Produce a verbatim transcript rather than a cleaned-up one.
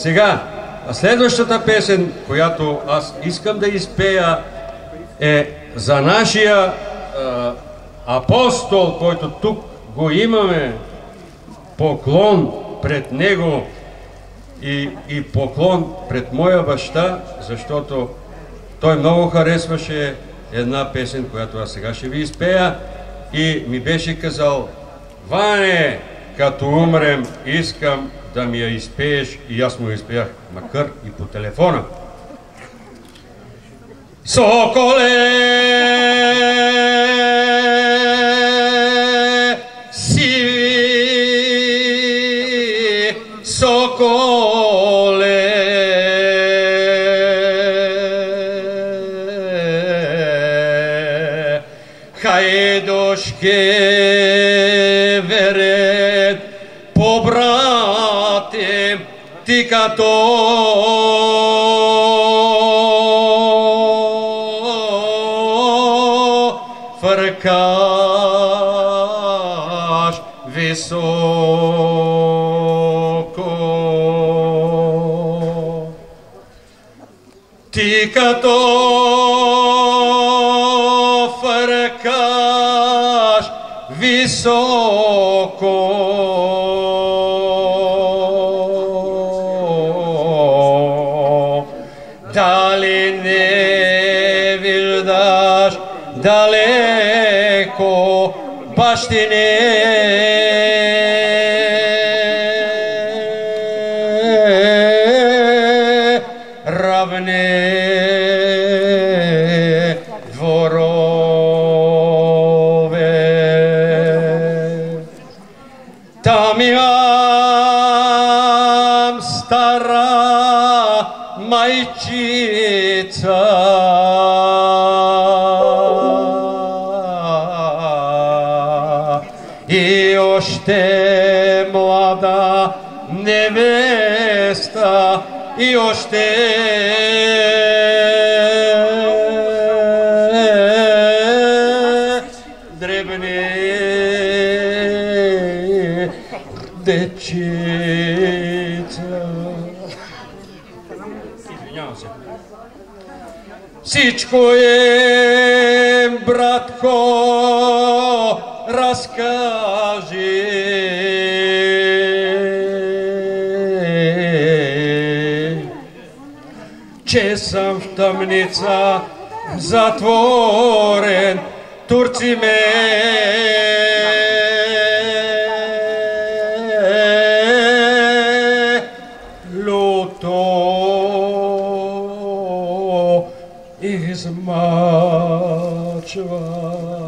Сега, следващата песен, която аз искам да изпея, е за нашия а, апостол, който тук го имаме. Поклон пред него и, и поклон пред моя баща, защото той много харесваше една песен, която аз сега ще ви изпея, и ми беше казал: Ване, като умрем, искам да ми я изпееш, и аз му изпеях, макар и по телефона. Соколе, сиви, соколе, хайдошке верет по брате ти като фъркаш високо. Ти като фъркаш високо, дали не виждаш далеко бащине? Равне дворове. Там имам стара майчица, и още млада невеста, и още дребне дечица. Извинявам се. Всичко е, братко, разкажи. Че съм в тъмница затворен, турци ме люто измачва.